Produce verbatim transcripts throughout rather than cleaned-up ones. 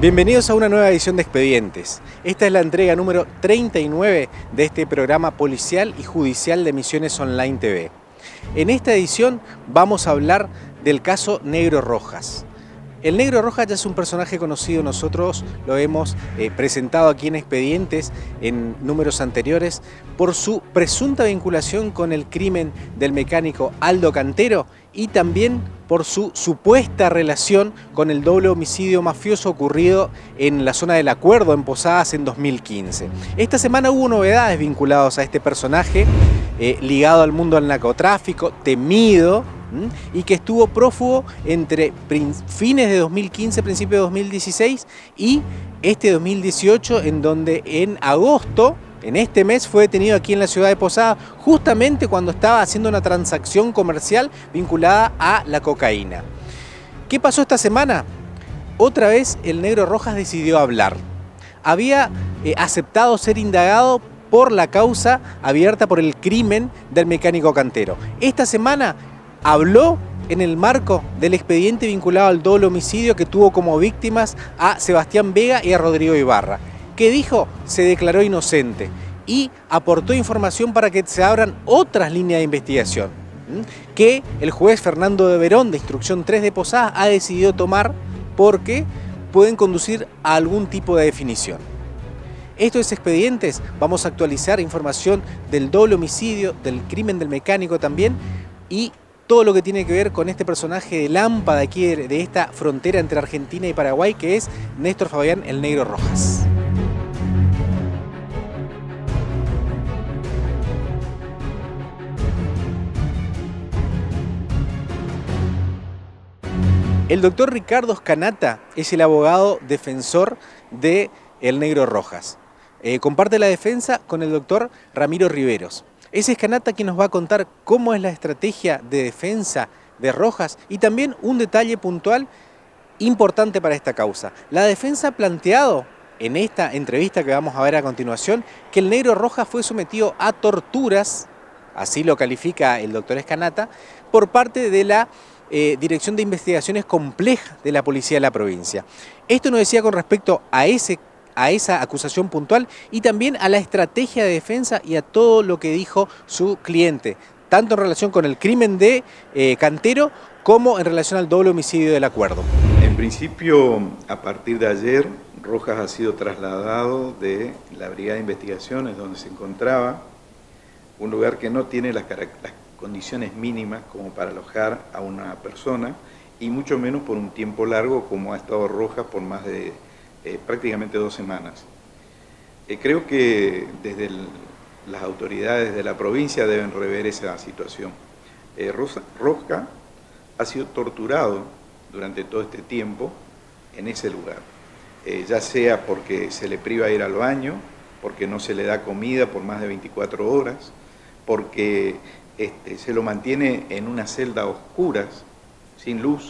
Bienvenidos a una nueva edición de Expedientes. Esta es la entrega número treinta y nueve de este programa policial y judicial de Misiones Online T V. En esta edición vamos a hablar del caso Negro Rojas. El Negro Rojas ya es un personaje conocido, nosotros lo hemos eh, presentado aquí en Expedientes en números anteriores por su presunta vinculación con el crimen del mecánico Aldo Cantero y también por su supuesta relación con el doble homicidio mafioso ocurrido en la zona del Acuerdo en Posadas en dos mil quince. Esta semana hubo novedades vinculadas a este personaje eh, ligado al mundo del narcotráfico, temido, y que estuvo prófugo entre fines de dos mil quince, principios de dos mil dieciséis y este dos mil dieciocho, en donde en agosto, en este mes, fue detenido aquí en la ciudad de Posadas, justamente cuando estaba haciendo una transacción comercial vinculada a la cocaína. ¿Qué pasó esta semana? Otra vez el Negro Rojas decidió hablar. Había eh, aceptado ser indagado por la causa abierta por el crimen del mecánico Cantero. Esta semana habló en el marco del expediente vinculado al doble homicidio que tuvo como víctimas a Sebastián Vega y a Rodrigo Ibarra. ¿Qué dijo? Se declaró inocente y aportó información para que se abran otras líneas de investigación que el juez Fernando de Verón, de Instrucción tres de Posadas, ha decidido tomar porque pueden conducir a algún tipo de definición. Esto es Expedientes, vamos a actualizar información del doble homicidio, del crimen del mecánico también y todo lo que tiene que ver con este personaje de lámpara aquí de esta frontera entre Argentina y Paraguay, que es Néstor Fabián el Negro Rojas. El doctor Ricardo Scanata es el abogado defensor de el Negro Rojas. Eh, comparte la defensa con el doctor Ramiro Riveros. Es Scanata quien nos va a contar cómo es la estrategia de defensa de Rojas y también un detalle puntual importante para esta causa. La defensa ha planteado en esta entrevista que vamos a ver a continuación que el Negro Rojas fue sometido a torturas, así lo califica el doctor Scanata, por parte de la eh, Dirección de Investigaciones Complejas de la Policía de la provincia. Esto nos decía con respecto a ese a esa acusación puntual y también a la estrategia de defensa y a todo lo que dijo su cliente, tanto en relación con el crimen de eh, Cantero como en relación al doble homicidio del Acuerdo. En principio, a partir de ayer, Rojas ha sido trasladado de la Brigada de Investigaciones donde se encontraba, un lugar que no tiene las, las condiciones mínimas como para alojar a una persona y mucho menos por un tiempo largo como ha estado Rojas por más de Eh, prácticamente dos semanas. Eh, creo que desde el, las autoridades de la provincia deben rever esa situación. Eh, Rosa, Rojas ha sido torturado durante todo este tiempo en ese lugar, eh, ya sea porque se le priva ir al baño, porque no se le da comida por más de veinticuatro horas, porque este, se lo mantiene en una celda a oscuras, sin luz,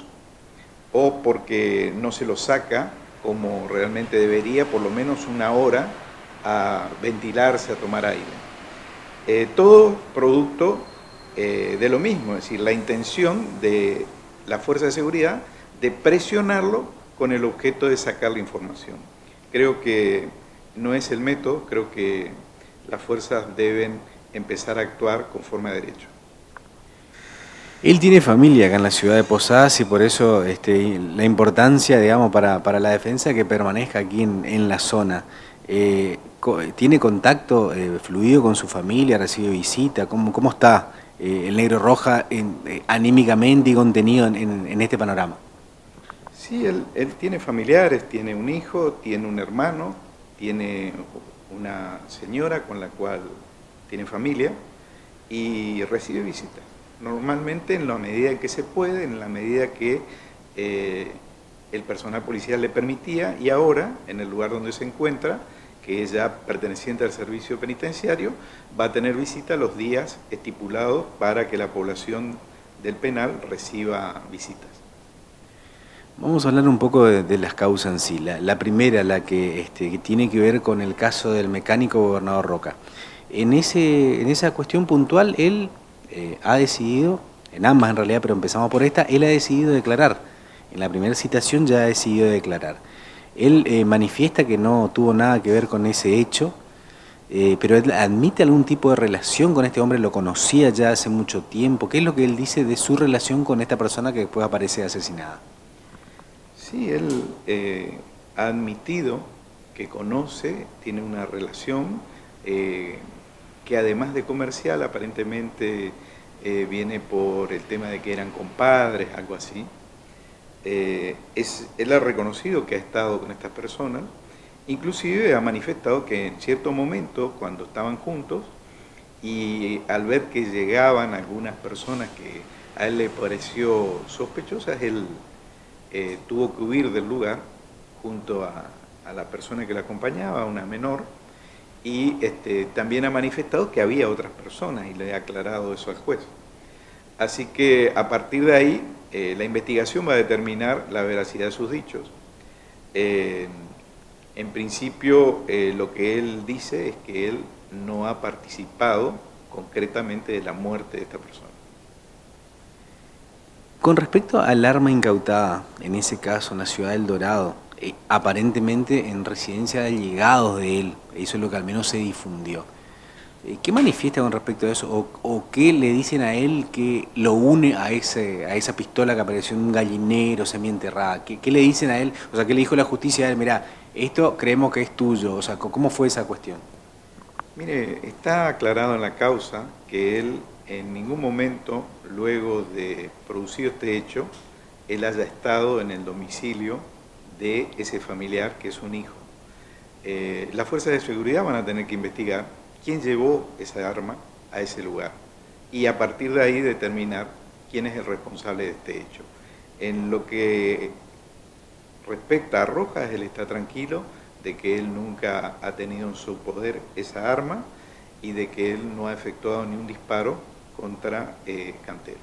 o porque no se lo saca como realmente debería, por lo menos una hora, a ventilarse, a tomar aire. Eh, todo producto eh, de lo mismo, es decir, la intención de la fuerza de seguridad de presionarlo con el objeto de sacar la información. Creo que no es el método, creo que las fuerzas deben empezar a actuar conforme a derecho. Él tiene familia acá en la ciudad de Posadas y por eso este, la importancia, digamos, para, para la defensa que permanezca aquí en, en la zona. Eh, ¿Tiene contacto eh, fluido con su familia? ¿Recibe visita? ¿Cómo, cómo está eh, el Negro Rojas en, eh, anímicamente y contenido en, en, en este panorama? Sí, él, él tiene familiares, tiene un hijo, tiene un hermano, tiene una señora con la cual tiene familia y recibe visitas. Normalmente en la medida en que se puede, en la medida que eh, el personal policial le permitía y ahora, en el lugar donde se encuentra, que es ya perteneciente al servicio penitenciario, va a tener visita los días estipulados para que la población del penal reciba visitas. Vamos a hablar un poco de, de las causas en sí. La, la primera, la que, este, que tiene que ver con el caso del mecánico Gobernador Roca. En, ese, en esa cuestión puntual, él eh, ha decidido, en ambas en realidad, pero empezamos por esta, él ha decidido declarar. En la primera citación ya ha decidido declarar. Él eh, manifiesta que no tuvo nada que ver con ese hecho, eh, pero él admite algún tipo de relación con este hombre, lo conocía ya hace mucho tiempo. ¿Qué es lo que él dice de su relación con esta persona que después aparece asesinada? Sí, él eh, ha admitido que conoce, tiene una relación eh, que además de comercial aparentemente eh, viene por el tema de que eran compadres, algo así. Eh, es, él ha reconocido que ha estado con estas personas, inclusive ha manifestado que en cierto momento, cuando estaban juntos, y al ver que llegaban algunas personas que a él le pareció sospechosas, él eh, tuvo que huir del lugar junto a, a la persona que la acompañaba, una menor, y este, también ha manifestado que había otras personas y le ha aclarado eso al juez. Así que a partir de ahí, eh, la investigación va a determinar la veracidad de sus dichos. Eh, en principio, eh, lo que él dice es que él no ha participado concretamente de la muerte de esta persona. Con respecto al arma incautada, en ese caso en la ciudad del Dorado, eh, aparentemente en residencia de allegados de él, eso es lo que al menos se difundió. ¿Qué manifiesta con respecto a eso? ¿O, o qué le dicen a él que lo une a, ese, a esa pistola que apareció en un gallinero semienterrada? ¿Qué, ¿Qué le dicen a él? O sea, ¿qué le dijo la justicia a él? Mirá, esto creemos que es tuyo. O sea, ¿cómo fue esa cuestión? Mire, está aclarado en la causa que él en ningún momento, luego de producido este hecho, él haya estado en el domicilio de ese familiar que es un hijo. Eh, las fuerzas de seguridad van a tener que investigar quién llevó esa arma a ese lugar y a partir de ahí determinar quién es el responsable de este hecho. En lo que respecta a Rojas, él está tranquilo de que él nunca ha tenido en su poder esa arma y de que él no ha efectuado ni un disparo contra eh, Cantero.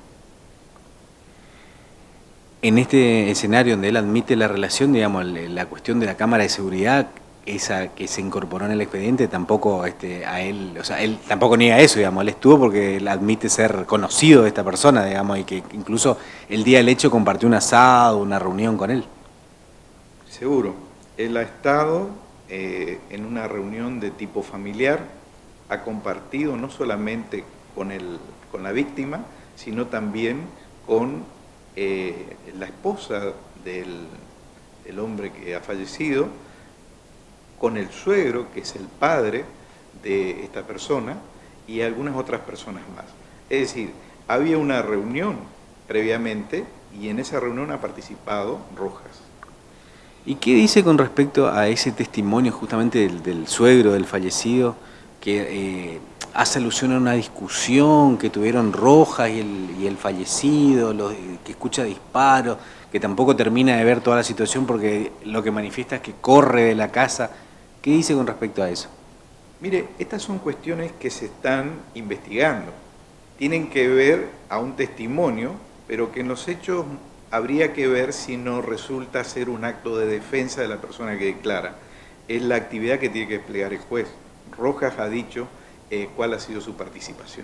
En este escenario donde él admite la relación, digamos, la cuestión de la cámara de seguridad, esa que se incorporó en el expediente, tampoco este, a él, o sea, él tampoco niega eso, digamos, él estuvo porque él admite ser conocido de esta persona, digamos, y que incluso el día del hecho compartió un asado, una reunión con él. Seguro, él ha estado eh, en una reunión de tipo familiar, ha compartido no solamente con, el, con la víctima, sino también con eh, la esposa del, del hombre que ha fallecido, con el suegro, que es el padre de esta persona, y algunas otras personas más. Es decir, había una reunión previamente y en esa reunión ha participado Rojas. ¿Y qué dice con respecto a ese testimonio justamente del, del suegro del fallecido, que eh, hace alusión a una discusión que tuvieron Rojas y el, y el fallecido, los, que escucha disparos, que tampoco termina de ver toda la situación porque lo que manifiesta es que corre de la casa? ¿Qué dice con respecto a eso? Mire, estas son cuestiones que se están investigando. Tienen que ver a un testimonio, pero que en los hechos habría que ver si no resulta ser un acto de defensa de la persona que declara. Es la actividad que tiene que desplegar el juez. Rojas ha dicho eh, cuál ha sido su participación.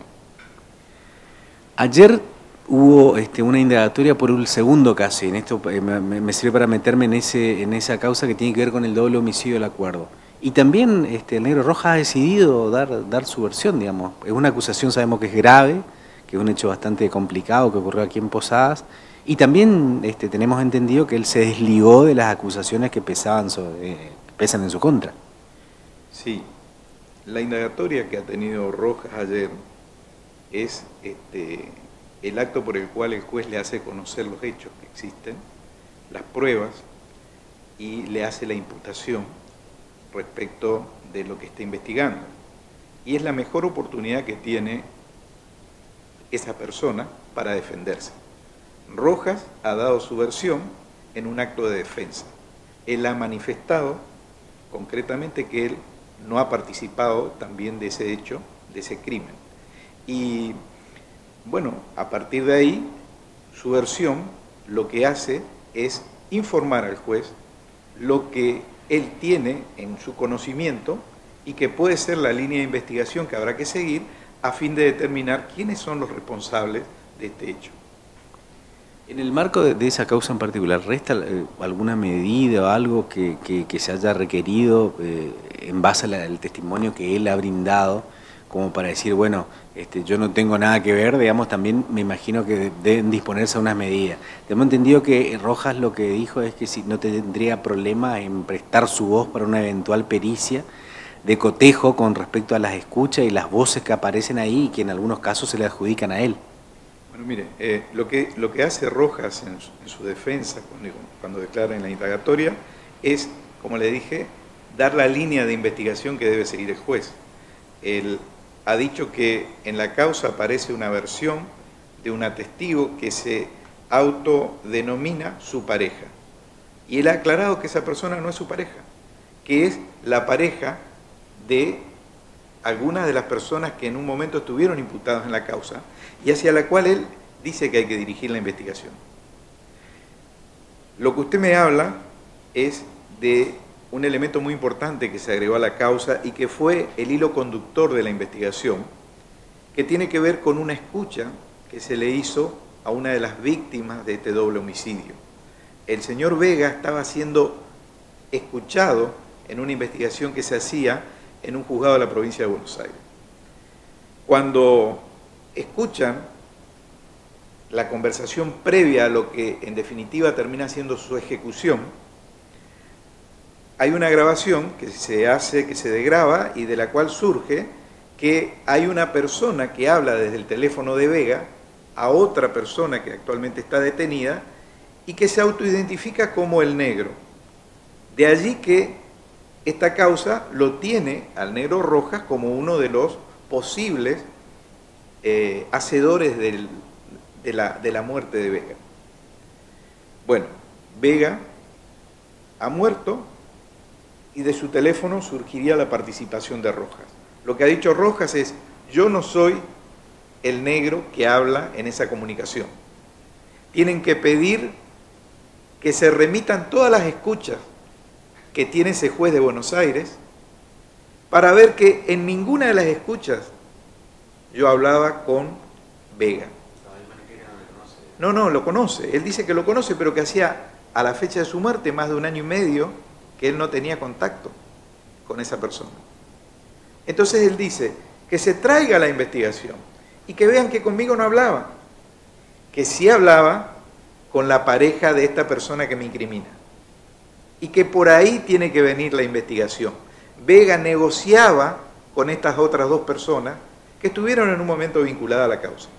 Ayer hubo este, una indagatoria por un segundo caso, y en esto eh, me, me sirve para meterme en, ese, en esa causa que tiene que ver con el doble homicidio del acuerdo. Y también este, el negro Rojas ha decidido dar, dar su versión, digamos. Es una acusación, sabemos que es grave, que es un hecho bastante complicado que ocurrió aquí en Posadas, y también este, tenemos entendido que él se desligó de las acusaciones que pesaban sobre, eh, pesan en su contra. Sí, la indagatoria que ha tenido Rojas ayer es este, el acto por el cual el juez le hace conocer los hechos que existen, las pruebas, y le hace la imputación respecto de lo que está investigando. Y es la mejor oportunidad que tiene esa persona para defenderse. Rojas ha dado su versión en un acto de defensa. Él ha manifestado concretamente que él no ha participado también de ese hecho, de ese crimen. Y bueno, a partir de ahí, su versión lo que hace es informar al juez lo que él tiene en su conocimiento y que puede ser la línea de investigación que habrá que seguir a fin de determinar quiénes son los responsables de este hecho. En el marco de, de esa causa en particular, ¿resta eh, alguna medida o algo que, que, que se haya requerido eh, en base al, al testimonio que él ha brindado, como para decir, bueno, este, yo no tengo nada que ver, digamos, también me imagino que deben disponerse a unas medidas? Hemos entendido que Rojas lo que dijo es que si no tendría problema en prestar su voz para una eventual pericia de cotejo con respecto a las escuchas y las voces que aparecen ahí y que en algunos casos se le adjudican a él. Bueno, mire, eh, lo, que, lo que hace Rojas en su, en su defensa, cuando, cuando declara en la indagatoria, es, como le dije, dar la línea de investigación que debe seguir el juez. Él ha dicho que en la causa aparece una versión de un testigo que se autodenomina su pareja. Y él ha aclarado que esa persona no es su pareja, que es la pareja de algunas de las personas que en un momento estuvieron imputadas en la causa y hacia la cual él dice que hay que dirigir la investigación. Lo que usted me habla es de un elemento muy importante que se agregó a la causa y que fue el hilo conductor de la investigación, que tiene que ver con una escucha que se le hizo a una de las víctimas de este doble homicidio. El señor Vega estaba siendo escuchado en una investigación que se hacía en un juzgado de la provincia de Buenos Aires. Cuando escuchan la conversación previa a lo que en definitiva termina siendo su ejecución, hay una grabación que se hace, que se degraba y de la cual surge que hay una persona que habla desde el teléfono de Vega a otra persona que actualmente está detenida y que se autoidentifica como el negro. De allí que esta causa lo tiene al negro Rojas como uno de los posibles eh, hacedores del, de, la, de la muerte de Vega. Bueno, Vega ha muerto y de su teléfono surgiría la participación de Rojas. Lo que ha dicho Rojas es, yo no soy el negro que habla en esa comunicación. Tienen que pedir que se remitan todas las escuchas que tiene ese juez de Buenos Aires para ver que en ninguna de las escuchas yo hablaba con Vega. No, no, lo conoce. Él dice que lo conoce, pero que hacía a la fecha de su muerte más de un año y medio que él no tenía contacto con esa persona. Entonces él dice que se traiga la investigación y que vean que conmigo no hablaba, que sí hablaba con la pareja de esta persona que me incrimina y que por ahí tiene que venir la investigación. Vega negociaba con estas otras dos personas que estuvieron en un momento vinculadas a la causa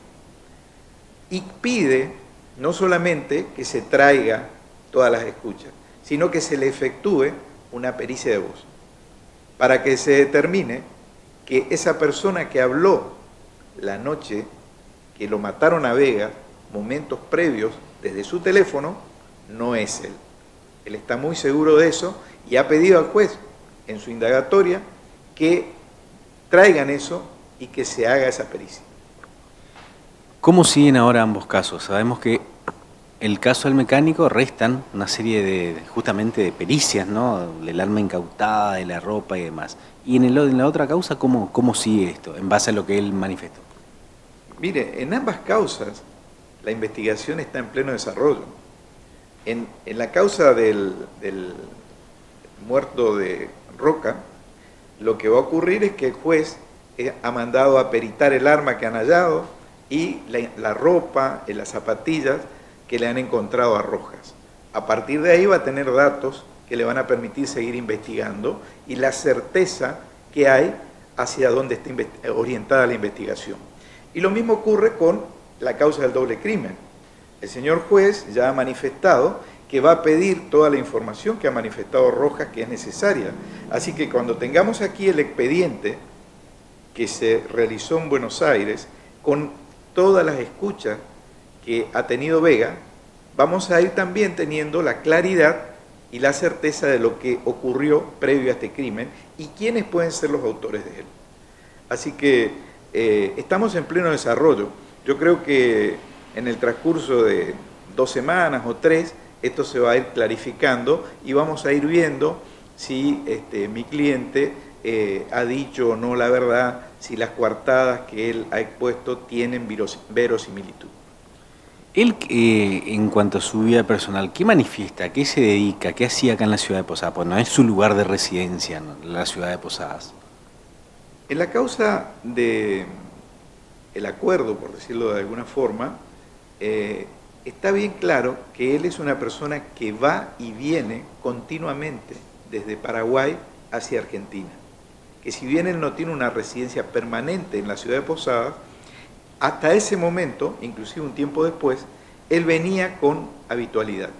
y pide no solamente que se traiga todas las escuchas, sino que se le efectúe una pericia de voz para que se determine que esa persona que habló la noche que lo mataron a Vega, momentos previos desde su teléfono, no es él. Él está muy seguro de eso y ha pedido al juez en su indagatoria que traigan eso y que se haga esa pericia. ¿Cómo siguen ahora ambos casos? Sabemos que el caso del mecánico restan una serie de, justamente de pericias, ¿no? Del arma incautada, de la ropa y demás. Y en, el, en la otra causa, ¿cómo, ¿cómo sigue esto, en base a lo que él manifestó? Mire, en ambas causas la investigación está en pleno desarrollo. En, en la causa del, del muerto de Roca, lo que va a ocurrir es que el juez eh, ha mandado a peritar el arma que han hallado y la, la ropa, eh, las zapatillas que le han encontrado a Rojas. A partir de ahí va a tener datos que le van a permitir seguir investigando y la certeza que hay hacia dónde está orientada la investigación. Y lo mismo ocurre con la causa del doble crimen. El señor juez ya ha manifestado que va a pedir toda la información que ha manifestado Rojas que es necesaria. Así que cuando tengamos aquí el expediente que se realizó en Buenos Aires, con todas las escuchas que ha tenido Vega, vamos a ir también teniendo la claridad y la certeza de lo que ocurrió previo a este crimen y quiénes pueden ser los autores de él. Así que eh, estamos en pleno desarrollo. Yo creo que en el transcurso de dos semanas o tres, esto se va a ir clarificando y vamos a ir viendo si este, mi cliente eh, ha dicho o no la verdad, si las coartadas que él ha expuesto tienen verosimilitud. Él, eh, en cuanto a su vida personal, ¿qué manifiesta? ¿A qué se dedica? ¿Qué hacía acá en la ciudad de Posadas? Pues no es su lugar de residencia, ¿no?, la ciudad de Posadas. En la causa del acuerdo, por decirlo de alguna forma, eh, está bien claro que él es una persona que va y viene continuamente desde Paraguay hacia Argentina. Que si bien él no tiene una residencia permanente en la ciudad de Posadas, hasta ese momento, inclusive un tiempo después, él venía con habitualidad.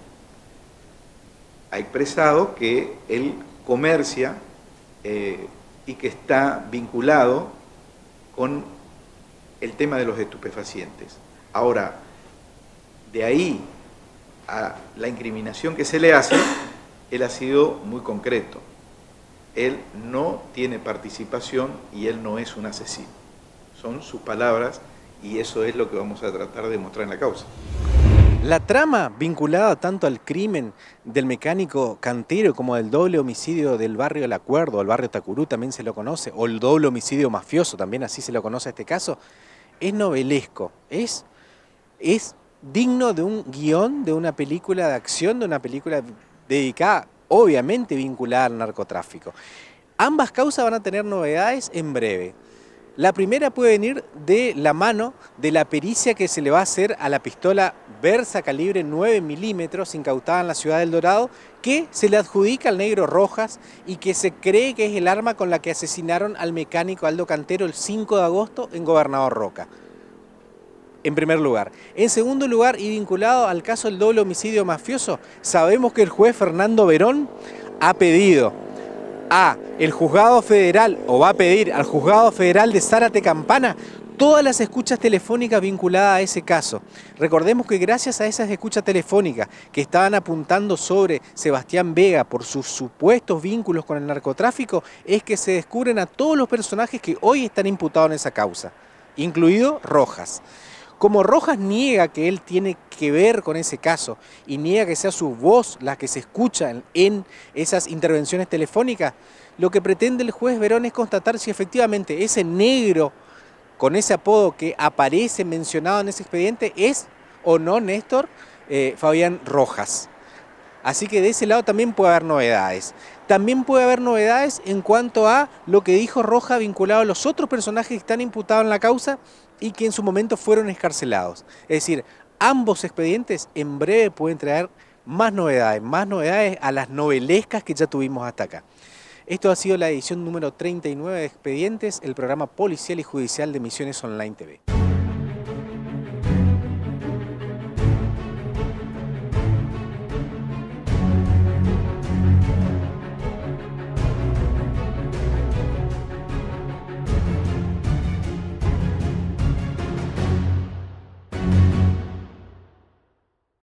Ha expresado que él comercia eh, y que está vinculado con el tema de los estupefacientes. Ahora, de ahí a la incriminación que se le hace, él ha sido muy concreto. Él no tiene participación y él no es un asesino. Son sus palabras y eso es lo que vamos a tratar de demostrar en la causa. La trama vinculada tanto al crimen del mecánico cantero como del doble homicidio del barrio El Acuerdo, el barrio Tacurú también se lo conoce, o el doble homicidio mafioso, también así se lo conoce este caso, es novelesco, es, es digno de un guión, de una película de acción, de una película dedicada, obviamente vinculada al narcotráfico. Ambas causas van a tener novedades en breve. La primera puede venir de la mano de la pericia que se le va a hacer a la pistola Versa calibre nueve milímetros incautada en la ciudad del Dorado, que se le adjudica al negro Rojas y que se cree que es el arma con la que asesinaron al mecánico Aldo Cantero el cinco de agosto en Gobernador Roca. En primer lugar. En segundo lugar, y vinculado al caso del doble homicidio mafioso, sabemos que el juez Fernando Verón ha pedido a el juzgado federal, o va a pedir al juzgado federal de Zárate Campana, todas las escuchas telefónicas vinculadas a ese caso. Recordemos que gracias a esas escuchas telefónicas que estaban apuntando sobre Sebastián Vega por sus supuestos vínculos con el narcotráfico, es que se descubren a todos los personajes que hoy están imputados en esa causa, incluido Rojas. Como Rojas niega que él tiene que ver con ese caso y niega que sea su voz la que se escucha en, en esas intervenciones telefónicas, lo que pretende el juez Verón es constatar si efectivamente ese negro con ese apodo que aparece mencionado en ese expediente es o no, Néstor, eh, Fabián Rojas. Así que de ese lado también puede haber novedades. También puede haber novedades en cuanto a lo que dijo Rojas vinculado a los otros personajes que están imputados en la causa y que en su momento fueron escarcelados. Es decir, ambos expedientes en breve pueden traer más novedades, más novedades a las novelescas que ya tuvimos hasta acá. Esto ha sido la edición número treinta y nueve de Expedientes, el programa policial y judicial de Misiones Online T V.